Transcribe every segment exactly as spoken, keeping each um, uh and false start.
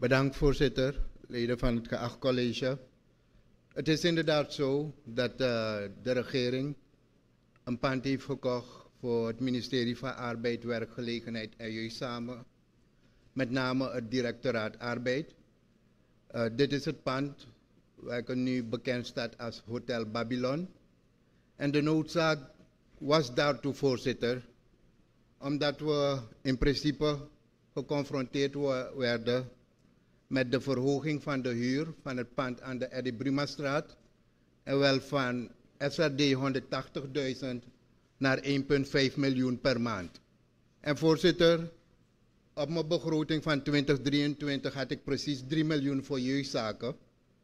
Bedankt voorzitter, leden van het geacht college. Het is inderdaad zo dat uh, de regering een pand heeft gekocht voor het ministerie van Arbeid, Werkgelegenheid en Jeugdzame. Met name het directoraat Arbeid. Uh, dit is het pand welke nu bekend staat als Hotel Babylon. En de noodzaak was daartoe, voorzitter, omdat we in principe geconfronteerd werden met de verhoging van de huur van het pand aan de Eddie Brumastraat. En wel van S R D honderdtachtigduizend naar één komma vijf miljoen per maand. En voorzitter, op mijn begroting van twintig drieëntwintig had ik precies drie miljoen voor jeugdzaken.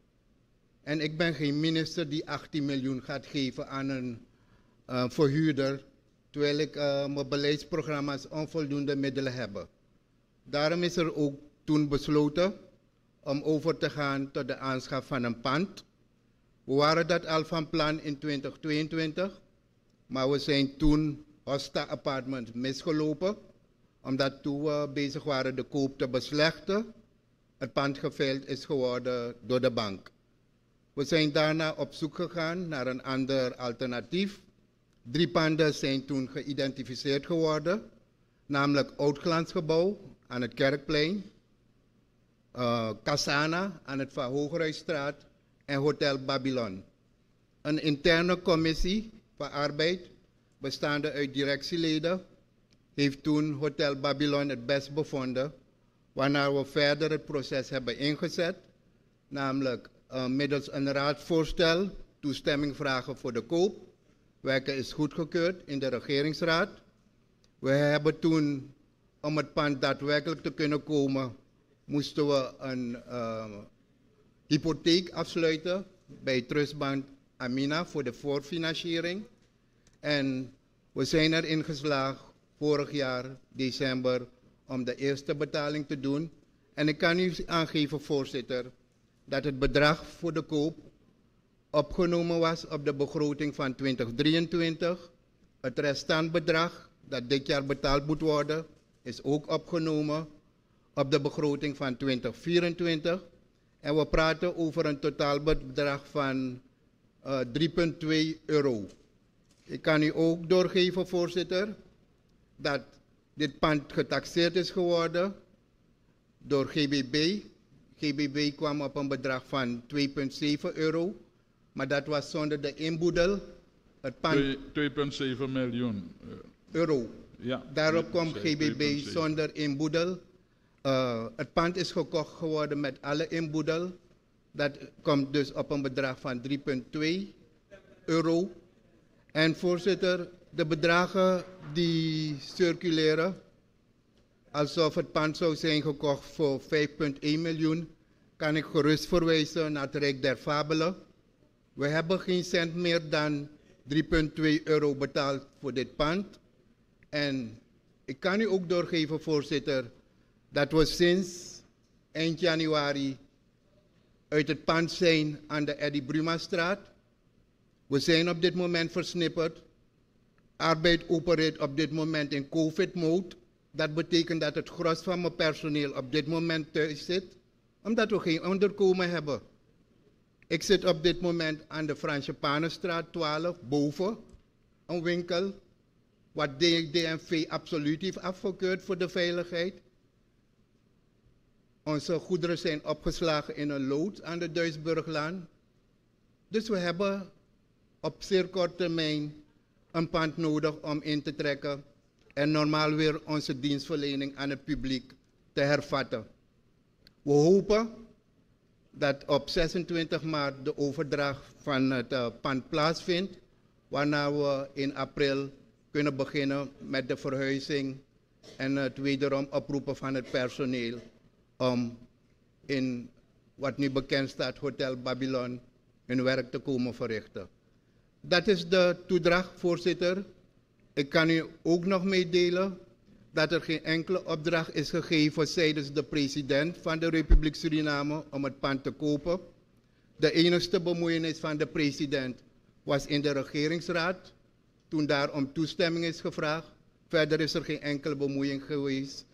En ik ben geen minister die achttien miljoen gaat geven aan een uh, verhuurder, terwijl ik uh, mijn beleidsprogramma's onvoldoende middelen heb. Daarom is er ook toen besloten om over te gaan tot de aanschaf van een pand. We waren dat al van plan in twintig tweeëntwintig, maar we zijn toen Hosta Apartments misgelopen, omdat toen we bezig waren de koop te beslechten, het pand geveild is geworden door de bank. We zijn daarna op zoek gegaan naar een ander alternatief. Drie panden zijn toen geïdentificeerd geworden, namelijk Oud-Glansgebouw aan het Kerkplein, uh, Casana aan het Van Hooghuisstraat en Hotel Babylon. Een interne commissie van arbeid, bestaande uit directieleden, heeft toen Hotel Babylon het best bevonden, waarna we verder het proces hebben ingezet, namelijk uh, middels een raadsvoorstel toestemming vragen voor de koop, welke is goedgekeurd in de regeringsraad. We hebben toen, om het pand daadwerkelijk te kunnen komen, moesten we een uh, hypotheek afsluiten bij Trustbank Amina voor de voorfinanciering. En we zijn erin geslaagd vorig jaar, december, om de eerste betaling te doen. En ik kan u aangeven, voorzitter, dat het bedrag voor de koop opgenomen was op de begroting van twintig drieëntwintig. Het restant bedrag dat dit jaar betaald moet worden, is ook opgenomen op de begroting van twintig vierentwintig. En we praten over een totaalbedrag van uh, drie komma twee euro. Ik kan u ook doorgeven, voorzitter, dat dit pand getaxeerd is geworden door G B B. G B B kwam op een bedrag van twee komma zeven euro, maar dat was zonder de inboedel. Het pand twee komma zeven miljoen euro. Ja, daarop kwam G B B zonder inboedel. Uh, het pand is gekocht geworden met alle inboedel. Dat komt dus op een bedrag van drie komma twee euro. En voorzitter, de bedragen die circuleren, alsof het pand zou zijn gekocht voor vijf komma één miljoen, kan ik gerust verwijzen naar het Rijk der Fabelen. We hebben geen cent meer dan drie komma twee euro betaald voor dit pand. En ik kan u ook doorgeven, voorzitter, dat we sinds eind januari uit het pand zijn aan de Eddie Brumastraat. We zijn op dit moment versnipperd. Arbeid opereert op dit moment in COVID-mode. Dat betekent dat het gros van mijn personeel op dit moment thuis zit, omdat we geen onderkomen hebben. Ik zit op dit moment aan de Fransepanenstraat twaalf, boven, een winkel, wat D N V absoluut heeft afgekeurd voor de veiligheid. Onze goederen zijn opgeslagen in een loods aan de Duisburglaan. Dus we hebben op zeer korte termijn een pand nodig om in te trekken en normaal weer onze dienstverlening aan het publiek te hervatten. We hopen dat op zesentwintig maart de overdracht van het uh, pand plaatsvindt, waarna we in april kunnen beginnen met de verhuizing en het wederom oproepen van het personeel om in wat nu bekend staat Hotel Babylon hun werk te komen verrichten. Dat is de toedracht, voorzitter. Ik kan u ook nog meedelen dat er geen enkele opdracht is gegeven tijdens de president van de Republiek Suriname om het pand te kopen. De enige bemoeienis van de president was in de regeringsraad, toen daar om toestemming is gevraagd. Verder is er geen enkele bemoeiing geweest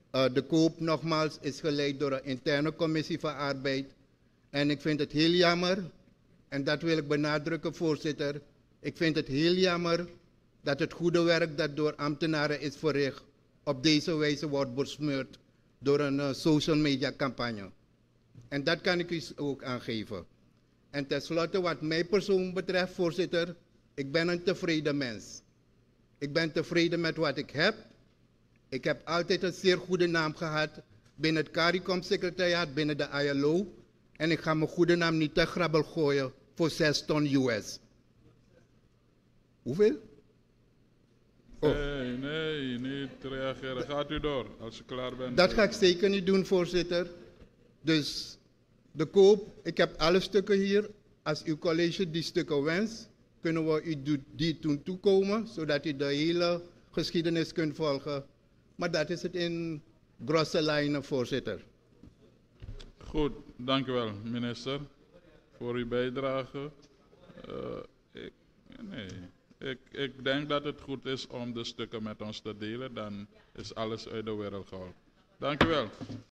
Uh, de koop nogmaals is geleid door een interne commissie van arbeid. En ik vind het heel jammer, en dat wil ik benadrukken, voorzitter. Ik vind het heel jammer dat het goede werk dat door ambtenaren is verricht op deze wijze wordt besmeurd door een uh, social media campagne. En dat kan ik u ook aangeven. En tenslotte wat mij persoonlijk betreft, voorzitter, ik ben een tevreden mens. Ik ben tevreden met wat ik heb. Ik heb altijd een zeer goede naam gehad binnen het CARICOM-secretariaat, binnen de I L O. En ik ga mijn goede naam niet te grabbel gooien voor zes ton U S. Hoeveel? Oh. Nee, nee, niet reageren. Gaat u door als u klaar bent. Dat ga ik zeker niet doen, voorzitter. Dus de koop, ik heb alle stukken hier. Als uw college die stukken wenst, kunnen we u die doen toekomen, zodat u de hele geschiedenis kunt volgen. Maar dat is het in grosse lijnen, voorzitter. Goed, dank u wel, minister, voor uw bijdrage. Uh, ik, nee, ik, ik denk dat het goed is om de stukken met ons te delen. Dan is alles uit de wereld gehaald. Dank u wel.